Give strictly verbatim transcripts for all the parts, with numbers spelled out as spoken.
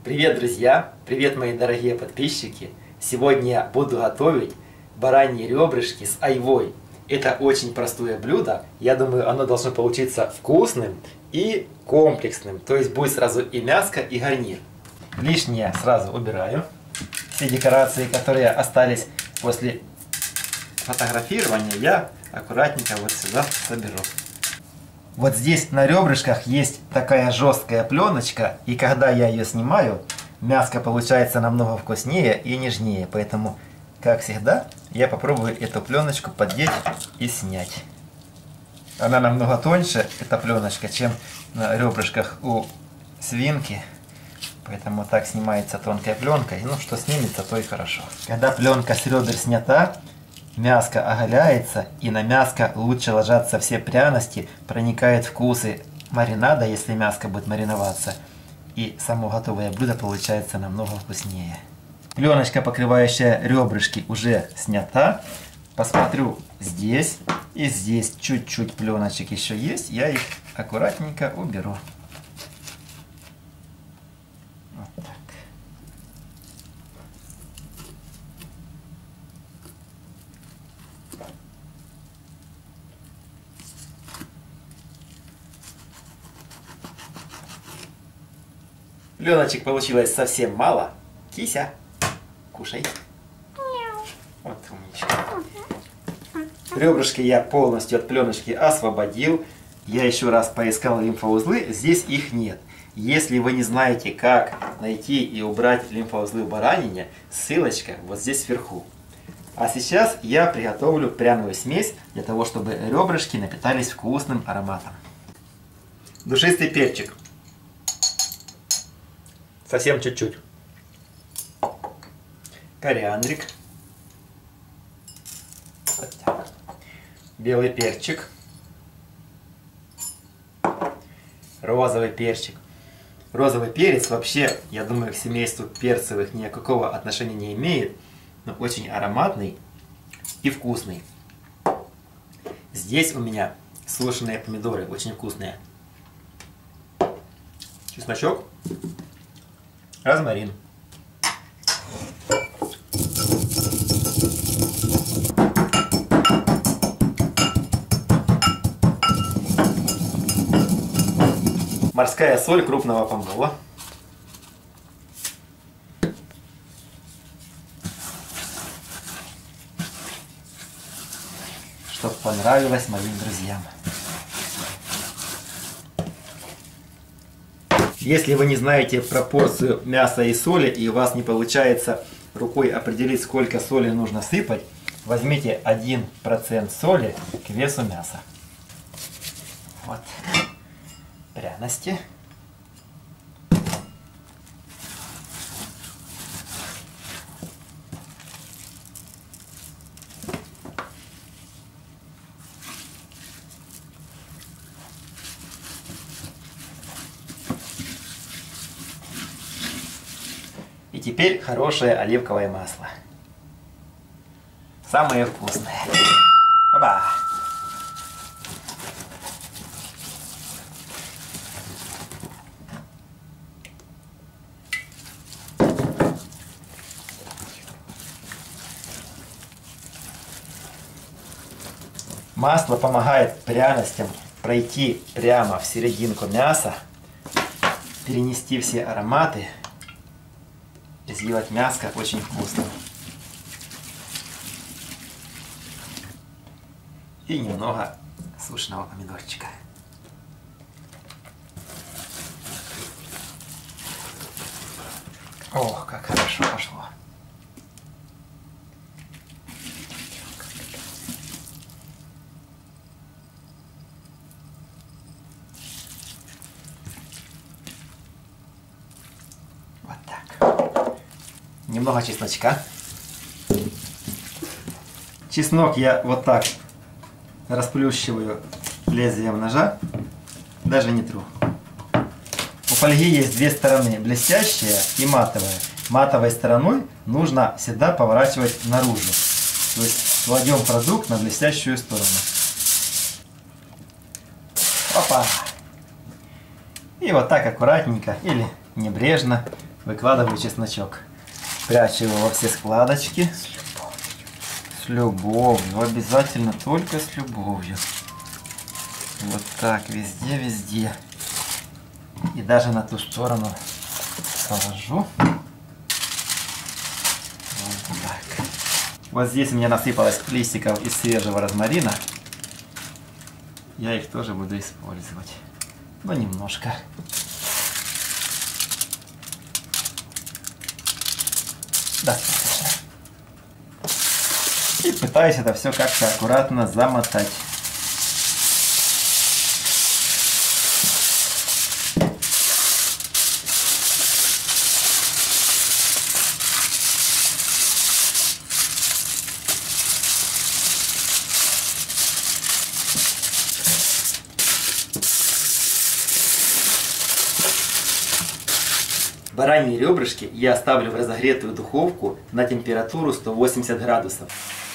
Привет, друзья! Привет, мои дорогие подписчики! Сегодня я буду готовить бараньи ребрышки с айвой. Это очень простое блюдо. Я думаю, оно должно получиться вкусным и комплексным. То есть будет сразу и мяско, и гарнир. Лишнее сразу убираю. Все декорации, которые остались после фотографирования, я аккуратненько вот сюда соберу. Вот здесь на ребрышках есть такая жесткая пленочка, и когда я ее снимаю, мяско получается намного вкуснее и нежнее. Поэтому, как всегда, я попробую эту пленочку поддеть и снять. Она намного тоньше, эта пленочка, чем на ребрышках у свинки. Поэтому так снимается тонкая пленка. И ну что снимется, то и хорошо. Когда пленка с ребер снята, мяско оголяется, и на мяско лучше ложатся все пряности, проникают вкусы маринада, если мяско будет мариноваться, и само готовое блюдо получается намного вкуснее. Пленочка, покрывающая ребрышки, уже снята. Посмотрю здесь и здесь чуть-чуть пленочек еще есть, я их аккуратненько уберу. Вот так. Пленочек получилось совсем мало. Кися, кушай. Вот умничка. Ребрышки я полностью от пленочки освободил. Я еще раз поискал лимфоузлы. Здесь их нет. Если вы не знаете, как найти и убрать лимфоузлы в баранине, ссылочка вот здесь вверху. А сейчас я приготовлю пряную смесь для того, чтобы ребрышки напитались вкусным ароматом. Душистый перчик. Совсем чуть-чуть. Кориандрик. Вот так. Белый перчик. Розовый перчик. Розовый перец вообще, я думаю, к семейству перцевых никакого отношения не имеет, но очень ароматный и вкусный. Здесь у меня сушеные помидоры, очень вкусные. Чесночок. Розмарин. Морская соль крупного помола. Чтоб понравилось моим друзьям. Если вы не знаете пропорцию мяса и соли, и у вас не получается рукой определить, сколько соли нужно сыпать, возьмите один процент соли к весу мяса. Вот. Пряности. И теперь хорошее оливковое масло. Самое вкусное. Опа! Масло помогает пряностям пройти прямо в серединку мяса, перенести все ароматы и сделать мяско очень вкусным. И немного сушеного помидорчика. Ох, как хорошо пошло. Вот так. Немного чесночка. Чеснок я вот так расплющиваю лезвием ножа, даже не тру. У фольги есть две стороны, блестящая и матовая. Матовой стороной нужно всегда поворачивать наружу. То есть кладем продукт на блестящую сторону. Опа! И вот так аккуратненько или небрежно Выкладываю чесночок. Прячу его во все складочки. С любовью. Обязательно только с любовью. Вот так, везде, везде. И даже на ту сторону положу. Вот так. Вот здесь у меня насыпалось листиков из свежего розмарина. Я их тоже буду использовать. Но немножко. Достаточно. И пытаюсь это все как-то аккуратно замотать. Бараньи ребрышки я ставлю в разогретую духовку на температуру сто восемьдесят градусов.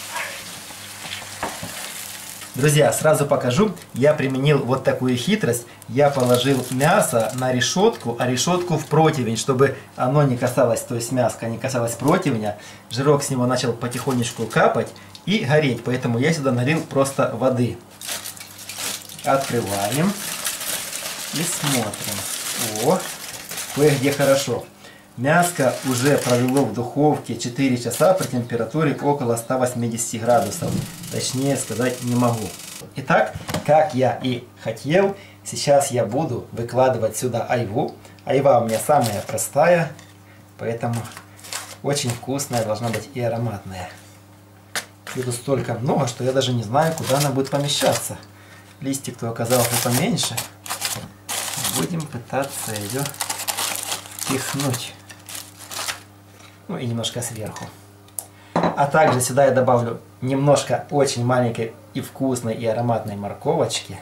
Друзья, сразу покажу, я применил вот такую хитрость. Я положил мясо на решетку, а решетку в противень, чтобы оно не касалось, то есть мяско не касалось противня. Жирок с него начал потихонечку капать и гореть, поэтому я сюда налил просто воды. Открываем и смотрим. О! Кое-где хорошо. Мяско уже провело в духовке четыре часа при температуре около ста восьмидесяти градусов. Точнее сказать не могу. Итак, как я и хотел, сейчас я буду выкладывать сюда айву. Айва у меня самая простая, поэтому очень вкусная, должна быть и ароматная. И тут столько много, что я даже не знаю, куда она будет помещаться. Листик-то оказался поменьше. Будем пытаться ее пихнуть. Ну и немножко сверху. А также сюда я добавлю немножко очень маленькой и вкусной и ароматной морковочки.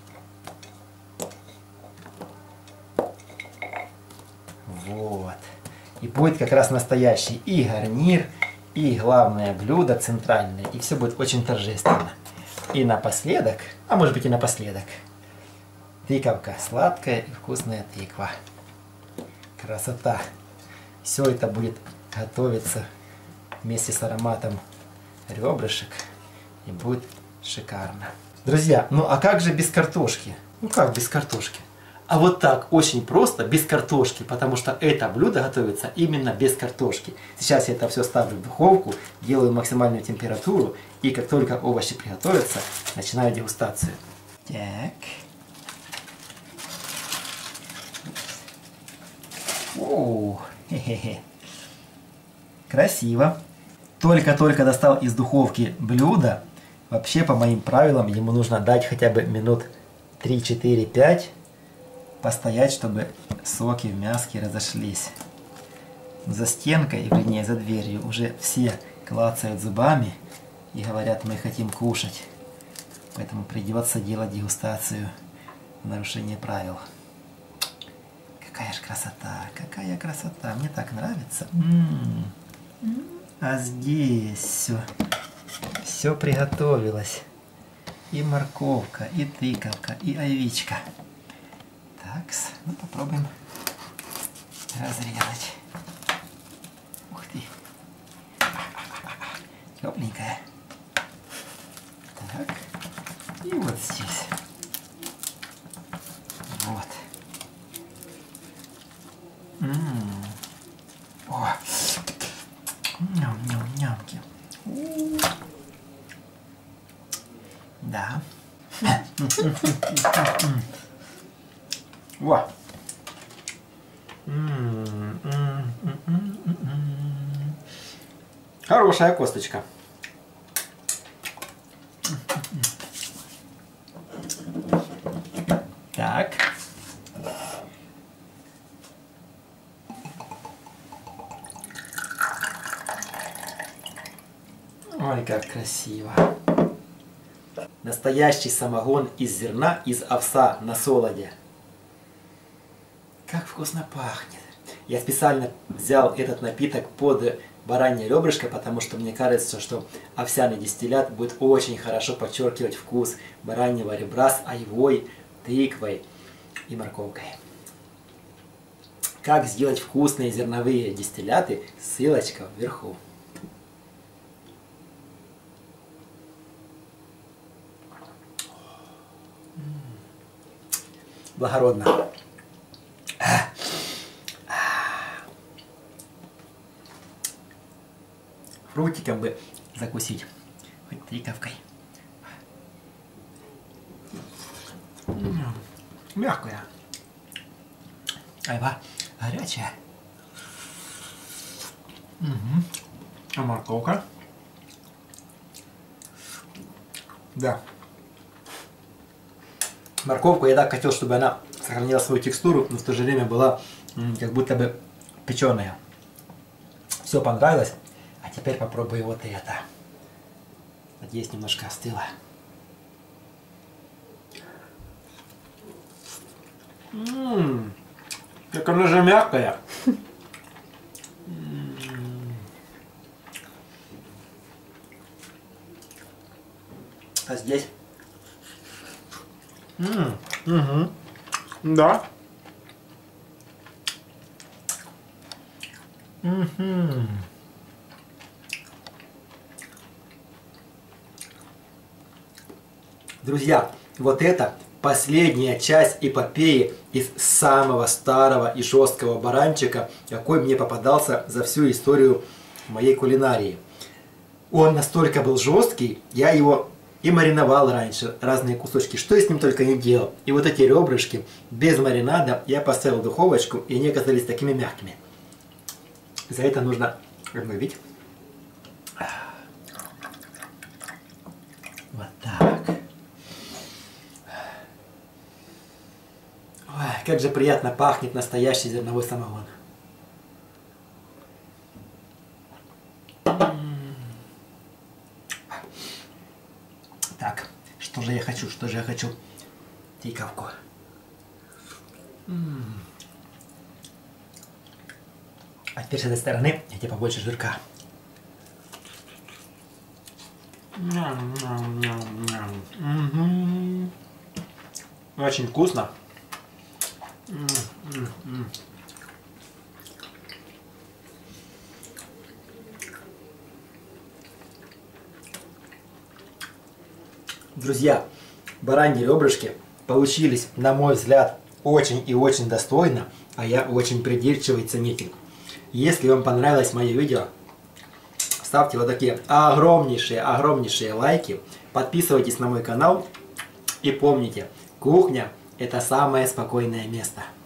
Вот. И будет как раз настоящий и гарнир, и главное блюдо центральное. И все будет очень торжественно. И напоследок, а может быть и напоследок, тыковка. Сладкая и вкусная тыква. Красота. Все это будет готовиться вместе с ароматом ребрышек. И будет шикарно. Друзья, ну а как же без картошки? Ну как без картошки? А вот так, очень просто, без картошки. Потому что это блюдо готовится именно без картошки. Сейчас я это все ставлю в духовку, делаю максимальную температуру. И как только овощи приготовятся, начинаю дегустацию. Так. О, хе-хе-хе. Красиво. Только-только достал из духовки блюдо. Вообще, по моим правилам, ему нужно дать хотя бы минут три-четыре-пять постоять, чтобы соки в мяске разошлись. За стенкой, вернее за дверью, уже все клацают зубами и говорят: мы хотим кушать. Поэтому придется делать дегустацию в нарушение правил. Какая же красота, какая красота, мне так нравится. М-м-м. А здесь все, все приготовилось. И морковка, и тыковка, и айвичка. Так, ну попробуем разрезать. Ух ты, тепленькая. Так, и вот здесь. Вот. М-м-м. О, ням-ням-нямки. Да. Во. Хорошая косточка. Так. Ой, как красиво. Настоящий самогон из зерна, из овса на солоде. Как вкусно пахнет. Я специально взял этот напиток под баранье ребрышко, потому что мне кажется, что овсяный дистиллят будет очень хорошо подчеркивать вкус бараньего ребра с айвой, тыквой и морковкой. Как сделать вкусные зерновые дистилляты, ссылочка вверху. Благородно. Фрутиком бы закусить. Хоть тыковкой. Мягкая. Айва горячая. Угу. А морковка? Да. Морковку я так хотел, чтобы она сохранила свою текстуру, но в то же время была как будто бы печеная. Все понравилось. А теперь попробую вот это. Надеюсь, немножко остыло. Ммм, как она же мягкая. А здесь? Ммм, угу. Да. Угу. Друзья, вот это последняя часть эпопеи из самого старого и жесткого баранчика, какой мне попадался за всю историю моей кулинарии. Он настолько был жесткий, я его и мариновал раньше, разные кусочки, что я с ним только не делал. И вот эти ребрышки без маринада я поставил в духовочку, и они оказались такими мягкими. За это нужно обновить. Вот так. Ой, как же приятно пахнет настоящий зерновой самогон. Так, что же я хочу, что же я хочу? Тыковку. А теперь с этой стороны я тебе побольше жирка. Очень вкусно. Друзья, бараньи ребрышки получились, на мой взгляд, очень и очень достойно, а я очень придирчивый ценитель. Если вам понравилось мое видео, ставьте вот такие огромнейшие, огромнейшие лайки, подписывайтесь на мой канал и помните, кухня – это самое спокойное место.